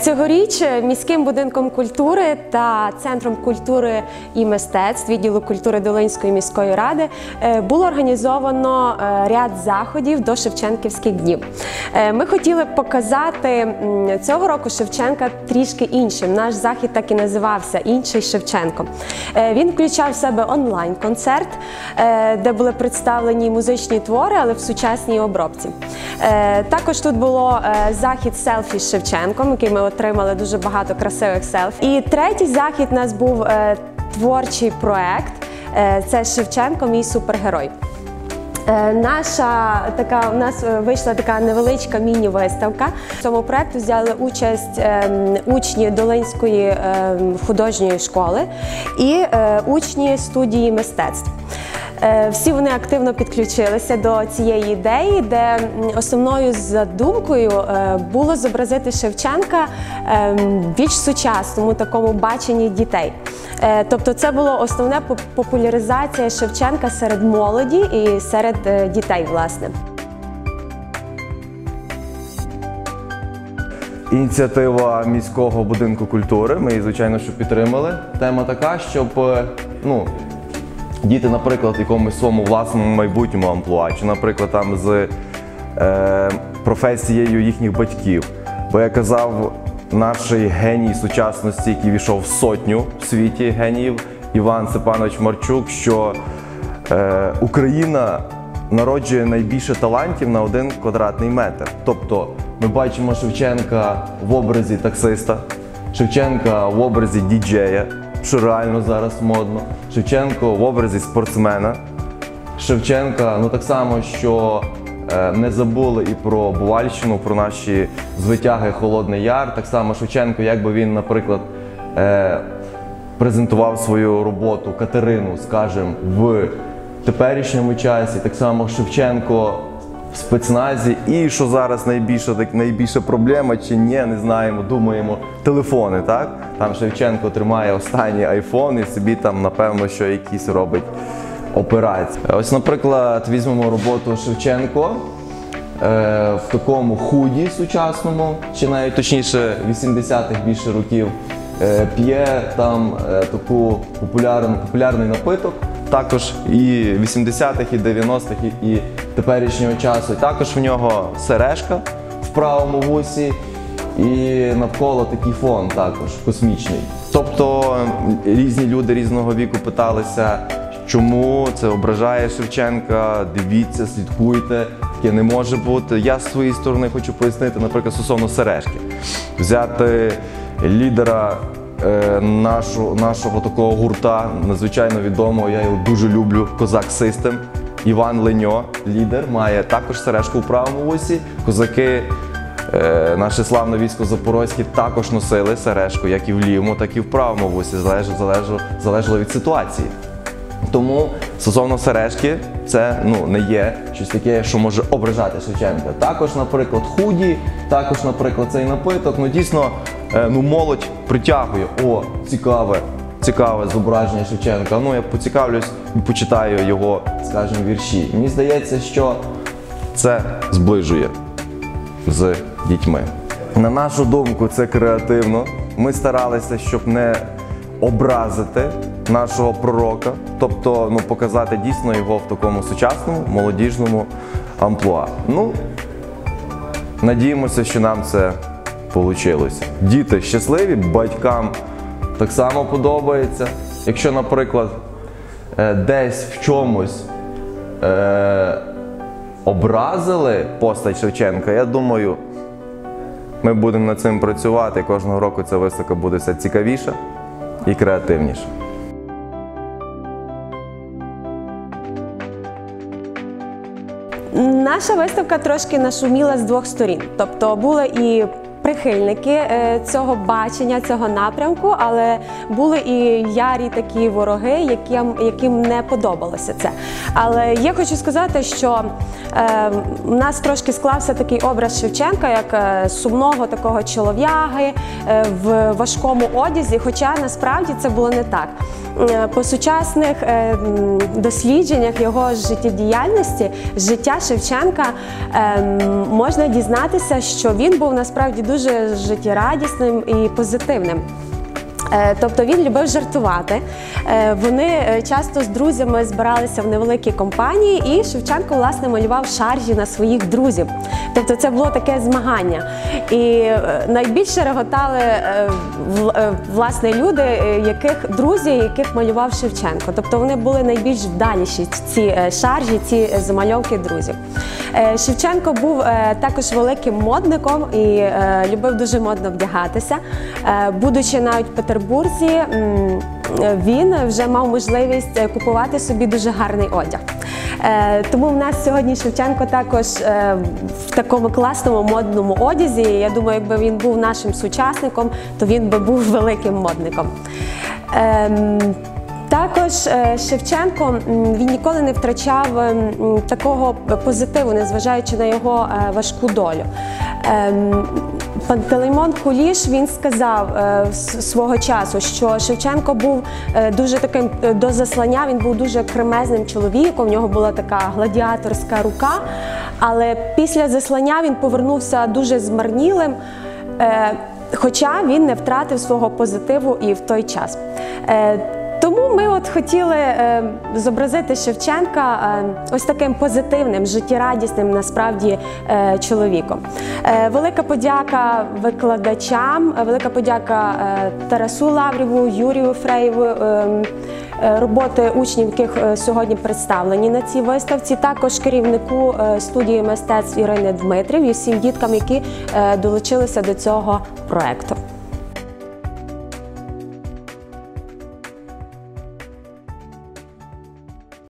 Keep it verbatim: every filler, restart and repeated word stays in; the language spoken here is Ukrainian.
Цьогоріч міським будинком культури та Центром культури і мистецтв відділу культури Долинської міської ради було організовано ряд заходів до Шевченківських днів. Ми хотіли показати цього року Шевченка трішки іншим. Наш захід так і називався «Інший Шевченко». Він включав в себе онлайн-концерт, де були представлені музичні твори, але в сучасній обробці. Також тут було захід «Селфі з Шевченком», який ми отримали дуже багато красивих селфі. І третій захід у нас був творчий проект «Це Шевченко, мій супергерой». Наша така, у нас вийшла така невеличка міні-виставка. В цьому проєкті взяли участь учні Долинської художньої школи і учні студії мистецтв. Всі вони активно підключилися до цієї ідеї, де основною задумкою було зобразити Шевченка в більш сучасному такому баченні дітей. Тобто це була основна популяризація Шевченка серед молоді і серед дітей, власне. Ініціатива міського будинку культури, ми її, звичайно, що підтримали. Тема така, щоб, ну, діти, наприклад, в якомусь своєму власному майбутньому амплуа, чи, наприклад, там з е, професією їхніх батьків. Бо я казав, наш геній сучасності, який війшов в сотню в світі геніїв, Іван Степанович Марчук, що е, Україна народжує найбільше талантів на один квадратний метр. Тобто ми бачимо Шевченка в образі таксиста, Шевченка в образі діджея, що реально зараз модно, Шевченко в образі спортсмена, Шевченка, ну так само, що е, не забули і про Бувальщину, про наші звитяги Холодний Яр, так само Шевченко, якби він, наприклад, е, презентував свою роботу Катерину, скажімо, в теперішньому часі, так само Шевченко в спецназі, і що зараз найбільша, так, найбільша проблема, чи ні, не знаємо, думаємо, телефони, так? Там Шевченко тримає останній айфон і собі там, напевно, що якісь робить операції. Ось, наприклад, візьмемо роботу Шевченко е, в такому худі сучасному, чи навіть точніше вісімдесятих більше років, е, п'є там е, таку популярну, популярний напиток. Також і вісімдесятих, і дев'яностих, і, і теперішнього часу. І також в нього сережка в правому вусі і навколо такий фон також космічний. Тобто різні люди різного віку питалися, чому це ображає Шевченка, дивіться, слідкуйте, таке не може бути. Я з своєї сторони хочу пояснити, наприклад, стосовно сережки. Взяти лідера Нашу, нашого такого гурта, надзвичайно відомого, я його дуже люблю, Козак Систем. Іван Леньо, лідер, має також сережку в правому вусі. Козаки, е, наше славне військо Запорозьке, також носили сережку як і в лівому, так і в правому вусі, залежало, залежало, залежало від ситуації. Тому стосовно сережки, це, ну, не є щось таке, що може ображати Шевченка. Також, наприклад, худі, також, наприклад, цей напиток, ну, дійсно, е, ну, молодь притягує, о, цікаве, цікаве зображення Шевченка. Ну, я поцікавлюсь і почитаю його, скажімо, вірші. Мені здається, що це зближує з дітьми. На нашу думку, це креативно. Ми старалися, щоб не образити нашого пророка, тобто, ну, показати дійсно його в такому сучасному, молодіжному амплуа. Ну, надіємося, що нам це вийшло. Діти щасливі, батькам так само подобається. Якщо, наприклад, десь в чомусь е, образили постать Шевченка, я думаю, ми будемо над цим працювати, і кожного року ця виставка буде все цікавіша і креативніша. Наша виставка трошки нашуміла з двох сторін. Тобто були і прихильники цього бачення, цього напрямку, але були і ярі такі вороги, яким, яким не подобалося це. Але я хочу сказати, що е, у нас трошки склався такий образ Шевченка, як е, сумного такого чолов'яги е, в важкому одязі, хоча насправді це було не так. Е, по сучасних е, дослідженнях його життєдіяльності, життя Шевченка, е, можна дізнатися, що він був насправді дуже дуже життєрадісним і позитивним. Тобто він любив жартувати. Вони часто з друзями збиралися в невеликій компанії, і Шевченко, власне, малював шаржі на своїх друзів. Тобто це було таке змагання. І найбільше реготали, власне, люди, яких друзі, яких малював Шевченко. Тобто вони були найбільш вдаліші, ці шаржі, ці замальовки друзів. Шевченко був також великим модником і любив дуже модно вдягатися. Будучи навіть в Петербурзі, він вже мав можливість купувати собі дуже гарний одяг. Тому в нас сьогодні Шевченко також в такому класному модному одязі. Я думаю, якби він був нашим сучасником, то він би був великим модником. Також Шевченко, він ніколи не втрачав такого позитиву, незважаючи на його важку долю. Пантелеймон Куліш, він сказав свого часу, що Шевченко був дуже таким до заслання, він був дуже кремезним чоловіком, в нього була така гладіаторська рука, але після заслання він повернувся дуже змарнілим, хоча він не втратив свого позитиву і в той час. Тому ми от хотіли е, зобразити Шевченка е, ось таким позитивним, життєрадісним насправді е, чоловіком. Е, велика подяка викладачам, велика подяка е, Тарасу Лаврєву, Юрію Фреєву, е, е, роботи учнів, яких е, сьогодні представлені на цій виставці, також керівнику е, студії мистецтв Ірини Дмитрів і всім діткам, які е, долучилися до цього проєкту.